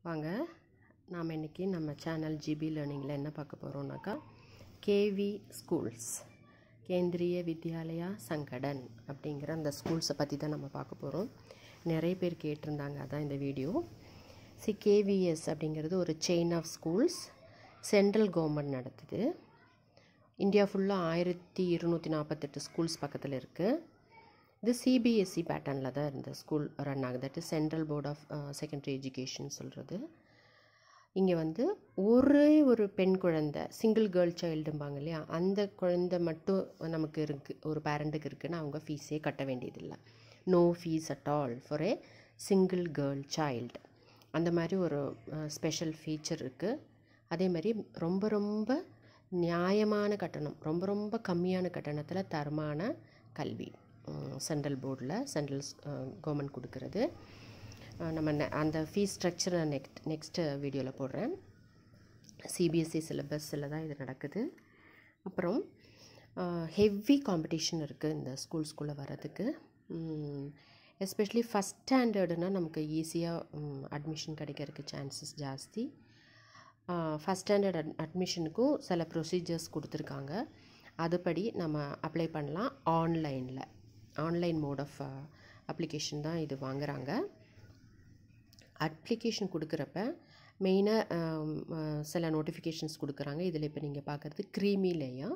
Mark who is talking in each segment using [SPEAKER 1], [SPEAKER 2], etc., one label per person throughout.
[SPEAKER 1] வாங்க நாம் இன்றைக்கி நம்ம சேனல் ஜிபி லேர்னிங்கில் என்ன பார்க்க போகிறோம்னாக்கா கேவி ஸ்கூல்ஸ் கேந்திரிய வித்யாலயா சங்கடன் அப்படிங்கிற அந்த ஸ்கூல்ஸை பற்றி தான் நம்ம பார்க்க போகிறோம். நிறைய பேர் கேட்டிருந்தாங்க, அதான் இந்த வீடியோ. கேவிஎஸ் அப்படிங்கிறது ஒரு chain of schools, central government நடத்துது. இந்தியா ஃபுல்லாக 1248 ஸ்கூல்ஸ் பக்கத்தில் இருக்குது. இது சிபிஎஸ்இ பேட்டர்னில் தான் இந்த ஸ்கூல் ரன் ஆகுது. That is central board of secondary education சொல்கிறது. இங்கே வந்து ஒரே ஒரு பெண் குழந்தை, சிங்கிள் கேர்ள் சைல்டும்பாங்க இல்லையா, அந்த குழந்தை மட்டும் நமக்கு இருக்குது, ஒரு பேரண்ட்டுக்கு இருக்குதுன்னு அவங்க ஃபீஸே கட்ட வேண்டியதில்லை. No fees at all for a single girl child. அந்த மாதிரி ஒரு ஸ்பெஷல் ஃபீச்சர் இருக்குது. அதே மாதிரி ரொம்ப ரொம்ப நியாயமான கட்டணம், ரொம்ப ரொம்ப கம்மியான கட்டணத்தில் தரமான கல்வி சென்ட்ரல் போர்டில் சென்ட்ரல் கவர்மெண்ட் கொடுக்குறது. நம்ம அந்த ஃபீஸ் ஸ்ட்ரக்சரை நெக்ஸ்ட்டு வீடியோவில் போடுறேன். சிபிஎஸ்இ சிலபஸில் தான் இது நடக்குது. அப்புறம் ஹெவி காம்படிஷன் இருக்குது இந்த ஸ்கூல்ஸ்குள்ளே வர்றதுக்கு. எஸ்பெஷலி ஃபஸ்ட் ஸ்டாண்டர்டுனால் நமக்கு ஈஸியாக அட்மிஷன் கிடைக்கிறதுக்கு சான்சஸ் ஜாஸ்தி. ஃபஸ்ட் ஸ்டாண்டர்ட் அட்மிஷனுக்கும் சில ப்ரொசீஜர்ஸ் கொடுத்துருக்காங்க. அதுபடி நம்ம அப்ளை பண்ணலாம். ஆன்லைன் மோட் ஆஃப் அப்ளிகேஷன் தான் இது வாங்குகிறாங்க. அப்ளிகேஷன் கொடுக்குறப்ப மெயினாக சில நோட்டிஃபிகேஷன்ஸ் கொடுக்குறாங்க. இதில் இப்போ நீங்கள் பார்க்குறது க்ரீமி லேயர்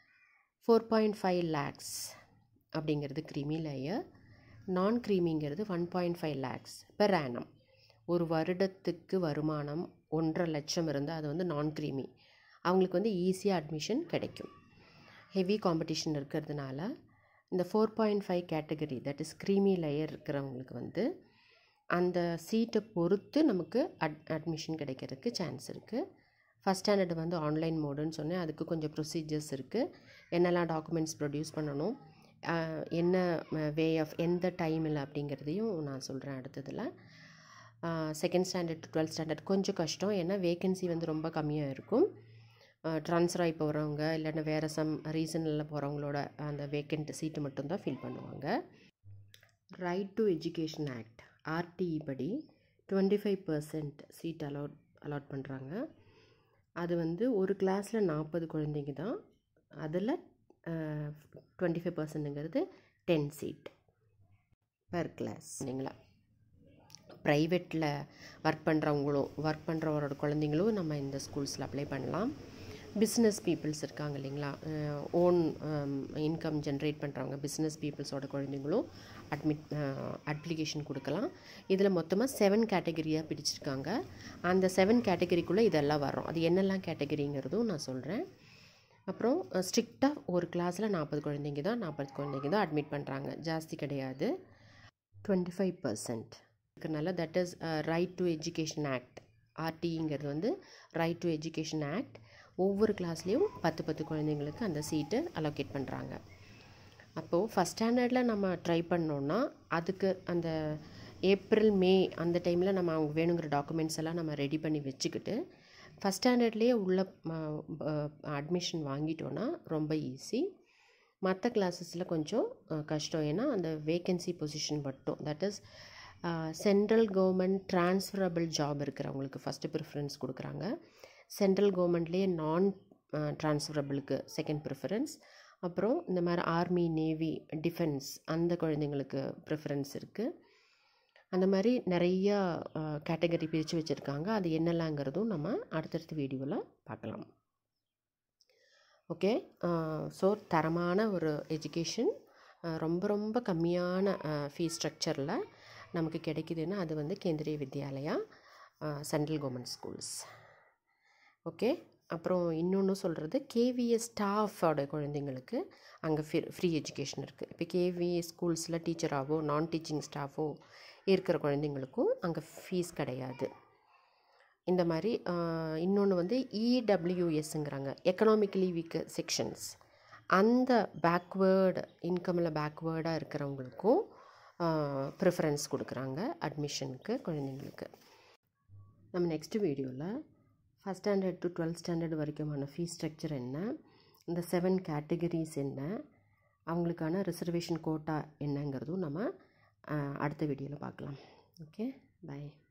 [SPEAKER 1] 4.5 lakhs அப்படிங்கிறது க்ரீமி லேயர். நான் க்ரீமிங்கிறது 1.5 lakhs per annum. ஒரு வருடத்துக்கு வருமானம் 1.5 லட்சம் இருந்தால் அது வந்து நான் க்ரீமி. அவங்களுக்கு வந்து ஈஸியாக அட்மிஷன் கிடைக்கும். ஹெவி காம்படிஷன் இருக்கிறதுனால இந்த 4.5 category, that is creamy layer இருக்கிறவங்களுக்கு வந்து அந்த சீட்டை பொறுத்து நமக்கு அட்மிஷன் கிடைக்கிறதுக்கு சான்ஸ் இருக்குது. ஃபஸ்ட் ஸ்டாண்டர்டு வந்து ஆன்லைன் மோடுன்னு சொன்னேன். அதுக்கு கொஞ்சம் ப்ரொசீஜர்ஸ் இருக்குது. என்னெல்லாம் டாக்குமெண்ட்ஸ் ப்ரொடியூஸ் பண்ணணும், என்ன வே ஆஃப் எந்த டைமில் அப்படிங்கிறதையும் நான் சொல்கிறேன் அடுத்ததில். Second standard to 12th standard கொஞ்சம் கஷ்டம், ஏன்னா வேக்கன்சி வந்து ரொம்ப கம்மியாக இருக்கும். ட்ரான்ஸ்ஃபர் ஆகி போகிறவங்க இல்லைன்னா வேறு சம் ரீசனில் போகிறவங்களோட அந்த வேக்கண்ட் சீட்டு மட்டும்தான் ஃபில் பண்ணுவாங்க. Right to education act RTE படி 25% சீட் அலாட் பண்ணுறாங்க. அது வந்து ஒரு கிளாஸில் 40 குழந்தைங்க தான். அதில் 25%ங்கிறது 10 சீட் பர் கிளாஸ். இல்லைங்களா, ப்ரைவேட்டில் ஒர்க் பண்ணுறவரோட குழந்தைங்களும் நம்ம இந்த ஸ்கூல்ஸில் அப்ளை பண்ணலாம். பிஸ்னஸ் பீப்புள்ஸ் இருக்காங்க இல்லைங்களா, ஓன் இன்கம் ஜென்ரேட் பண்ணுறவங்க பிஸ்னஸ் பீப்புள்ஸோட குழந்தைங்களும் அப்ளிகேஷன் கொடுக்கலாம். இதில் மொத்தமாக 7 கேட்டகரியாக பிடிச்சிருக்காங்க. அந்த 7 கேட்டகரிக்குள்ளே இதெல்லாம் வரும். அது என்னெல்லாம் கேட்டகரிங்கிறதும் நான் சொல்கிறேன். அப்புறம் ஸ்ட்ரிக்டாக ஒரு கிளாஸில் 40 குழந்தைங்க தான் அட்மிட் பண்ணுறாங்க, ஜாஸ்தி கிடையாது. 25% இருக்கிறனால that is right to education act. ஆர்டிங்கிறது வந்து ரைட் டு எஜுகேஷன் ஆக்ட். ஒவ்வொரு கிளாஸ்லேயும் 10 குழந்தைங்களுக்கு அந்த சீட்டு அலோகேட் பண்ணுறாங்க. அப்போது ஃபஸ்ட் ஸ்டாண்டர்டில் நம்ம ட்ரை பண்ணோன்னா அதுக்கு அந்த ஏப்ரல் மே அந்த டைமில் நம்ம அவங்க வேணுங்கிற டாக்குமெண்ட்ஸ் எல்லாம் நம்ம ரெடி பண்ணி வச்சுக்கிட்டு ஃபஸ்ட் ஸ்டாண்டர்ட்லேயே உள்ள அட்மிஷன் வாங்கிட்டோன்னா ரொம்ப ஈஸி. மற்ற கிளாஸஸில் கொஞ்சம் கஷ்டம், ஏன்னா அந்த வேக்கன்சி பொசிஷன் மட்டும், that is central government transferable job இருக்கிறவங்களுக்கு ஃபஸ்ட்டு ப்ரிஃபரன்ஸ் கொடுக்குறாங்க. சென்ட்ரல் கவர்மெண்ட்லேயே நான் ட்ரான்ஸ்ஃபரபிளுக்கு செகண்ட் ப்ரிஃபரன்ஸ். அப்புறம் இந்த மாதிரி ஆர்மி, நேவி, டிஃபென்ஸ் அந்த குழந்தைங்களுக்கு ப்ரிஃபரன்ஸ் இருக்குது. அந்த மாதிரி நிறையா கேட்டகரி பிரித்து வச்சுருக்காங்க. அது என்னெல்லாங்கிறதும் நம்ம அடுத்தடுத்த வீடியோவில் பார்க்கலாம். ஓகே, ஸோ தரமான ஒரு எஜுகேஷன் ரொம்ப ரொம்ப கம்மியான ஃபீஸ் ஸ்ட்ரக்சரில் நமக்கு கிடைக்குதுன்னா அது வந்து Kendriya Vidyalaya central government schools. Okay, அப்புறம் இன்னொன்று சொல்கிறது, கேவிஎஸ் ஸ்டாஃபோட குழந்தைங்களுக்கு அங்கே ஃப்ரீ எஜுகேஷன் இருக்குது. இப்போ கேவிஎஸ் ஸ்கூல்ஸில் டீச்சராகவோ நான் டீச்சிங் ஸ்டாஃபோ இருக்கிற குழந்தைங்களுக்கும் அங்கே ஃபீஸ் கிடையாது. இந்த மாதிரி இன்னொன்று வந்து இடபிள்யூஎஸ்ங்கிறாங்க, எக்கனாமிக்கலி வீக் செக்ஷன்ஸ். அந்த இன்கமில் பேக்வேர்டாக இருக்கிறவங்களுக்கும் ப்ரிஃபரன்ஸ் கொடுக்குறாங்க அட்மிஷனுக்கு குழந்தைங்களுக்கு. நம்ம நெக்ஸ்ட் வீடியோவில் first standard to 12th standard வரைக்குமான ஃபீஸ் ஸ்ட்ரக்சர் என்ன, இந்த 7 கேட்டகரிஸ் என்ன, அவங்களுக்கான ரிசர்வேஷன் கோட்டா என்னங்கிறதும் நம்ம அடுத்த வீடியோவில் பார்க்கலாம். Okay, by.